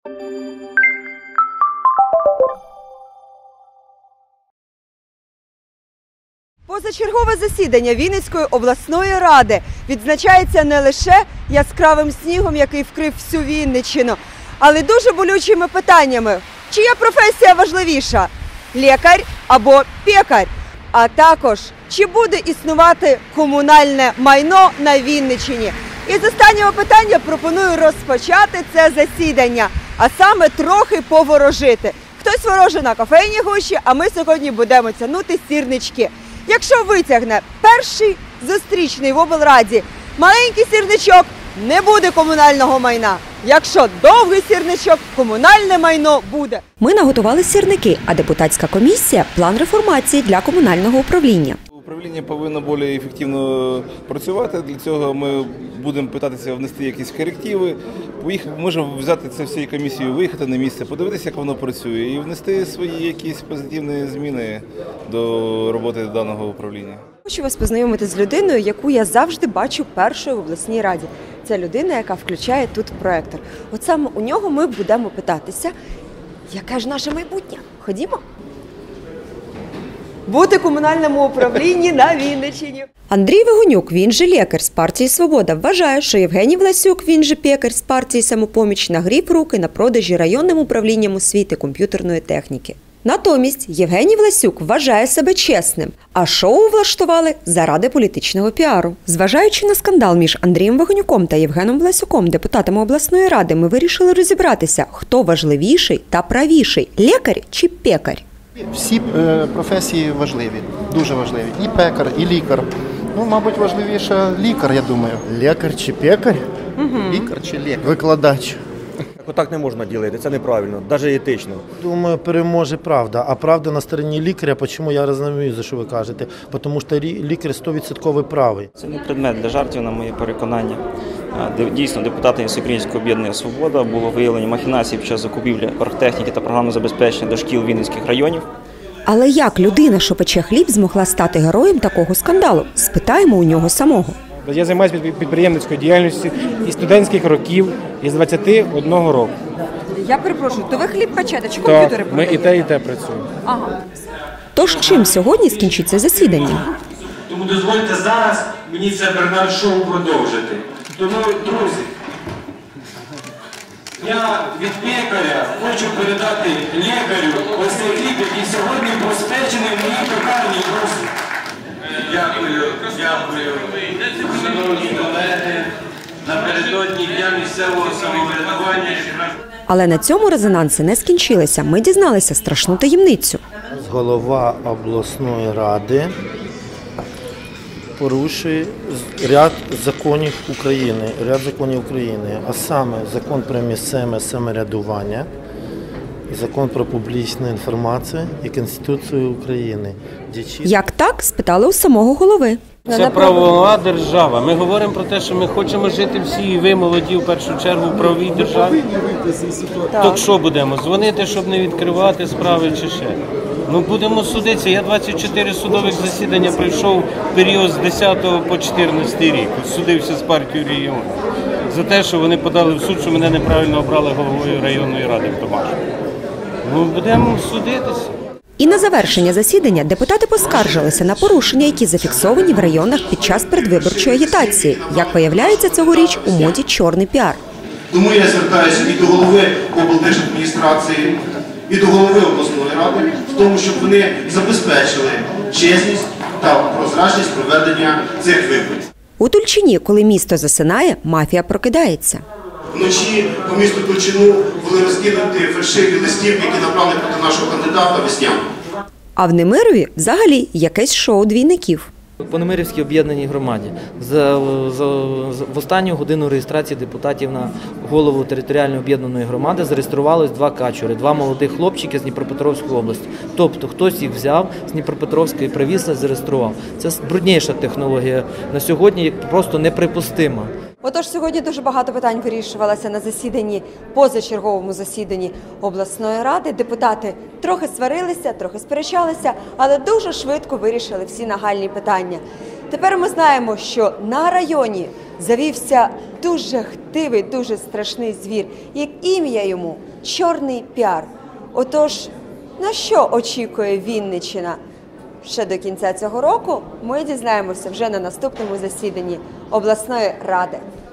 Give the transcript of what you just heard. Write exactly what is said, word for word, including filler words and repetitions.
Позачергове засідання Вінницької обласної ради відзначається не лише яскравим снігом, який вкрив всю Вінниччину, але дуже болючими питаннями. Чия професія важливіша – лікар або пекар? А також, чи буде існувати комунальне майно на Вінниччині? І з останнього питання пропоную розпочати це засідання, а саме трохи поворожити. Хтось вороже на кофейні гущі, а ми сьогодні будемо тягнути сірнички. Якщо витягне перший зустрічний в облраді маленький сірничок, не буде комунального майна. Якщо довгий сірничок, комунальне майно буде. Ми наготували сірники, а депутатська комісія – план реформації для комунального управління. Управління повинно більш ефективно працювати. Для цього ми будемо питатися внести якісь корективи. Можемо взяти це всією комісією, виїхати на місце, подивитися, як воно працює, і внести свої якісь позитивні зміни до роботи даного управління. Хочу вас познайомити з людиною, яку я завжди бачу першою в обласній раді. Це людина, яка включає тут проектор. От саме у нього ми будемо питатися, яке ж наше майбутнє. Ходімо. Бути в комунальному управлінні на Вінниччині. Андрій Вигонюк, він же лікар з партії «Свобода», вважає, що Євгеній Власюк, він же пекар з партії «Самопоміч», нагрів руки на продажі районним управлінням освіти комп'ютерної техніки. Натомість Євгеній Власюк вважає себе чесним, а шоу влаштували заради політичного піару. Зважаючи на скандал між Андрієм Вигонюком та Євгеном Власюком, депутатами обласної ради, ми вирішили розібратися, хто важливіший та правіший – лікар чи пекар. Всі професії важливі, дуже важливі. І пекар, і лікар. Ну, мабуть, важливіше лікар, я думаю. Лікар чи пекар? Угу. Лікар чи лікар? Викладач. Отак не можна ділити, це неправильно, навіть етично. Думаю, переможе правда. А правда на стороні лікаря, чому я розумію, за що ви кажете? Тому що лікар сто відсотків правий. Це не предмет для жартів, на моє переконання. Дійсно, депутатами Всеукраїнського об'єднання «Свобода» було виявлено махінації під час закупівлі оргтехніки та програмного забезпечення до шкіл Вінницьких районів. Але як людина, що пече хліб, змогла стати героєм такого скандалу? Спитаємо у нього самого. Я займаюся підприємницькою діяльністю із студентських років, із двадцяти одного року. Я перепрошую, то ви хліб печете чи комп'ютери продаєте? Ми і те, і те працюємо. Ага. Тож чим сьогодні скінчиться засідання? Тому дозвольте зараз мені це Бернард-шоу продовжити. Тому, друзі, я від пекаря хочу передати лікарю ось цей хліб, який сьогодні розпечений в моїй пекарні. Дякую, дякую. Шановні колеги, напередодні Дня місцевого самоврядування. Але на цьому резонанси не скінчилися. Ми дізналися страшну таємницю. Голова обласної ради порушує ряд законів України, ряд законів України, а саме закон про місцеве самоврядування, закон про публічну інформацію і Конституцію України. Як так? Спитали у самого голови. Це правова держава. Ми говоримо про те, що ми хочемо жити всі, і ви, молоді, в першу чергу, в правовій державі. Так що будемо? Дзвонити, щоб не відкривати справи чи ще? Ну, будемо судитися. Я двадцять чотири судових засідання пройшов в період з десятого по чотирнадцятий рік. Судився з партією регіону. За те, що вони подали в суд, що мене неправильно обрали головою районної ради в Томаші. Ну, будемо судитися. І на завершення засідання депутати поскаржилися на порушення, які зафіксовані в районах під час передвиборчої агітації. Як виявляється, цьогоріч у моді чорний піар. Тому я звертаюся і до голови облдержадміністрації, і до голови обласної ради, в тому, щоб вони забезпечили чесність та прозрачність проведення цих виборів. У Тульчині, коли місто засинає, мафія прокидається. Вночі по місту Тульчину були розкинуті фальшиві листівки, які направили проти нашого кандидата Весняна. А в Немирові взагалі якесь шоу двійників. По Немирівській об'єднаній громаді за, за, в останню годину реєстрації депутатів на голову територіальної об'єднаної громади зареєструвалось два качури, два молодих хлопчики з Дніпропетровської області. Тобто хтось їх взяв з Дніпропетровської, привіз і зареєстрував. Це брудніша технологія на сьогодні, просто неприпустима. Отож, сьогодні дуже багато питань вирішувалося на засіданні, позачерговому засіданні обласної ради. Депутати трохи сварилися, трохи сперечалися, але дуже швидко вирішили всі нагальні питання. Тепер ми знаємо, що на районі завівся дуже хтивий, дуже страшний звір, як ім'я йому – Чорний Піар. Отож, на що очікує Вінниччина? Ще до кінця цього року ми дізнаємося вже на наступному засіданні обласної ради.